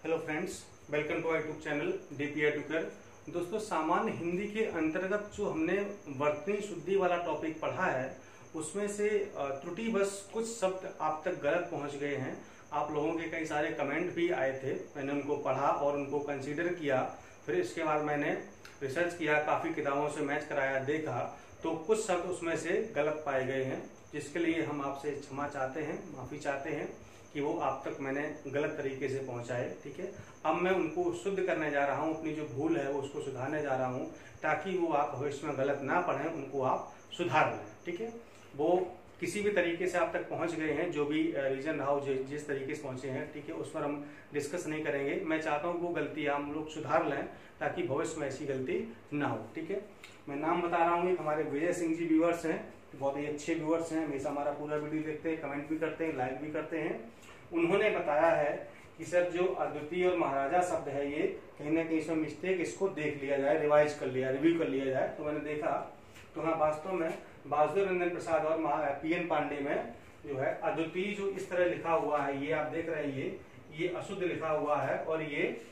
Hello friends, welcome to our YouTube channel DP educator. दोस्तों, सामान्य हिंदी के अंतर्गत जो हमने वर्तनी शुद्धि वाला टॉपिक पढ़ा है उसमें से त्रुटिवश कुछ शब्द आप तक गलत पहुंच गए हैं। आप लोगों के कई सारे कमेंट भी आए थे, मैंने उनको पढ़ा और उनको कंसीडर किया। फिर इसके बाद मैंने रिसर्च किया, काफ़ी किताबों से मैच कराया, देखा तो कुछ शब्द उसमें से गलत पाए गए हैं, जिसके लिए हम आपसे क्षमा चाहते हैं, माफ़ी चाहते हैं कि वो आप तक मैंने गलत तरीके से पहुंचाए। ठीक है, अब मैं उनको शुद्ध करने जा रहा हूं, अपनी जो भूल है वो उसको सुधारने जा रहा हूं, ताकि वो आप भविष्य में गलत ना पढ़ें, उनको आप सुधार लें। ठीक है, वो किसी भी तरीके से आप तक पहुंच गए हैं, जो भी रीजन रहा हो, जिस तरीके से पहुंचे हैं, ठीक है, उस पर हम डिस्कस नहीं करेंगे। मैं चाहता हूँ वो गलती हम लोग सुधार लें, ताकि भविष्य में ऐसी गलती ना हो। ठीक है, मैं नाम बता रहा हूँ, हमारे विजय सिंह जी व्यूअर्स हैं, बहुत ही अच्छे व्यूअर्स हैं, हमेशा हमारा पूरा वीडियो देखते हैं, कमेंट भी करते हैं, लाइक भी करते हैं। उन्होंने बताया है कि सर जो अद्वितीय और महाराजा शब्द है, ये कहीं ना कहीं इसमें मिस्टेक, इसको देख लिया जाए, रिवाइज कर लिया, रिव्यू कर लिया जाए। तो मैंने देखा तो हाँ, वास्तव में वासुदेव रंजन प्रसाद और पीएन पांडे में जो है अद्वितीय जो इस तरह लिखा हुआ है, ये आप देख रहे हैं, ये अशुद्ध लिखा हुआ है और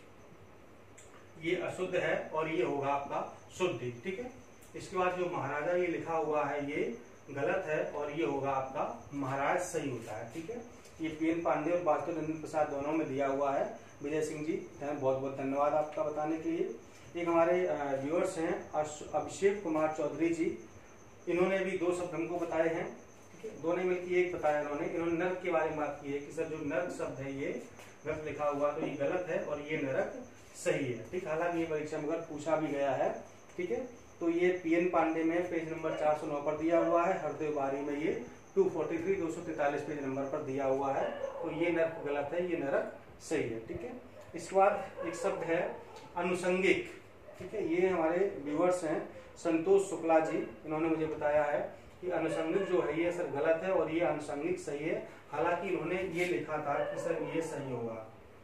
ये अशुद्ध है और ये होगा आपका शुद्धि। ठीक है, इसके बाद जो महाराजा ये लिखा हुआ है ये गलत है और ये होगा आपका महाराज सही होता है। ठीक है, ये पीएन पांडे और वासुदेव रंजन प्रसाद दोनों में दिया हुआ है। विजय सिंह जी, बहुत बहुत धन्यवाद आपका बताने के लिए। एक हमारे व्यूअर्स हैं अभिषेक कुमार चौधरी जी, इन्होंने भी दो शब्द हमको बताए हैं। ठीक है, दोनों मिलकर एक बताया इन्होंने नरक के बारे में बात की है कि सर जो नरक शब्द है ये गलत लिखा हुआ, तो ये गलत है और ये नरक सही है। ठीक, हालांकि ये परीक्षा में पूछा भी गया है। ठीक है, तो ये पीएन पांडे में पेज नंबर 409 पर दिया हुआ है, हरदेव बारी में ये 243 पेज नंबर पर दिया हुआ है। तो ये नरक गलत है, ये नरक सही है। ठीक है, इसके बाद एक शब्द है अनुसंगिक। ठीक है, ये हमारे व्यूअर्स हैं संतोष शुक्ला जी, इन्होंने मुझे बताया है कि अनुसंगिक जो है ये सर गलत है और ये अनुसंगिक सही है। हालांकि इन्होंने ये लिखा था कि सर ये सही होगा,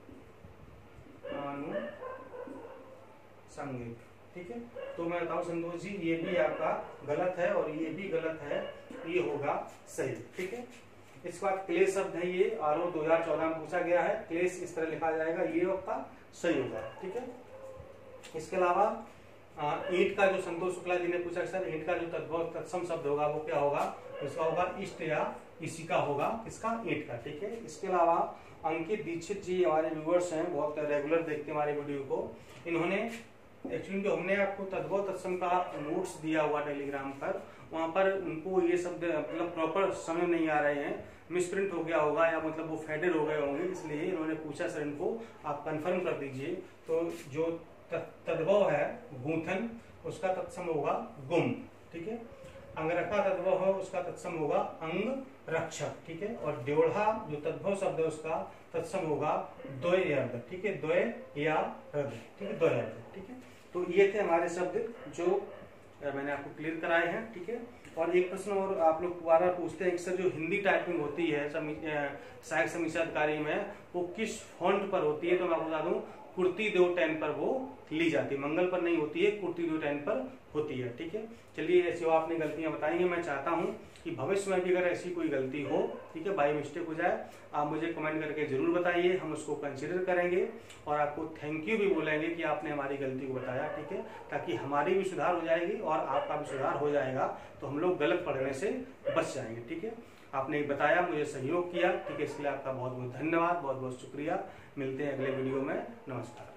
अनुसंगिक। ठीक है, तो मैं बताऊं संतोष जी, ये भी आपका गलत है और ये भी गलत है, ये होगा सही। ठीक है, इसके बाद क्लेश शब्द है, ये आरओ 2014 में पूछा गया है, क्लेश इस तरह लिखा जाएगा, ये आपका सही होगा। ठीक है, इसके अलावा ईंट का जो संतोष शुक्ला जी ने पूछा सर ईंट का जो तत्सम शब्द होगा वो क्या होगा, इसका होगा इष्ट या इसी का होगा, इसका ईंट का। ठीक है, इसके अलावा अंकित दीक्षित जी हमारे व्यूअर्स हैं, बहुत रेगुलर देखते हैं हमारे वीडियो को। इन्होंने एक्चुअली जो हमने आपको तद्भव तत्सम का नोट्स दिया हुआ टेलीग्राम पर, वहां पर उनको ये शब्द मतलब प्रॉपर समझ नहीं आ रहे हैं, मिसप्रिंट हो गया होगा या मतलब वो फेडेड हो गए होंगे, इसलिए इन्होंने पूछा सर इनको आप कंफर्म कर दीजिए। तो जो तद्भव है गूंथन, उसका तत्सम होगा गुम। ठीक है, अंगरखा तद्भव है, उसका तत्सम होगा अंग रक्षक। ठीक है, और ड्योढ़ा जो तद्भव शब्द है उसका तत्सम होगा द्वय अर्ध। ठीक है, द्वय या अर्ध। ठीक है, द्वय अर्ध। ठीक है, तो ये थे हमारे शब्द जो मैंने आपको क्लियर कराए हैं। ठीक है, और एक प्रश्न और आप लोग बार बार पूछते हैं कि सर जो हिंदी टाइपिंग होती है सहायक समीक्षा अधिकारी में, वो किस फॉन्ट पर होती है, तो मैं आपको बता दूं कुर्ती 210 पर वो ली जाती है, मंगल पर नहीं होती है, कुर्ती 210 पर होती है। ठीक है, चलिए ऐसी आपने गलतियां बताई हैं, मैं चाहता हूं कि भविष्य में भी अगर ऐसी कोई गलती हो, ठीक है, बाई मिस्टेक हो जाए, आप मुझे कमेंट करके जरूर बताइए, हम उसको कंसिडर करेंगे और आपको थैंक यू भी बोलेंगे कि आपने हमारी गलती को बताया। ठीक है, ताकि हमारी भी सुधार हो जाएगी और आपका भी सुधार हो जाएगा, तो हम लोग गलत पढ़ने से बच जाएंगे। ठीक है, आपने बताया, मुझे सहयोग किया, ठीक है, इसके लिए आपका बहुत बहुत धन्यवाद, बहुत बहुत शुक्रिया। मिलते हैं अगले वीडियो में, नमस्कार।